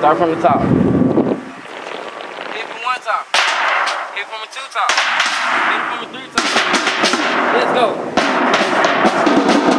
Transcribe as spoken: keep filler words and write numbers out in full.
Start from the top. Hit from one top. Hit from a two top. Hit from a three top. Let's go.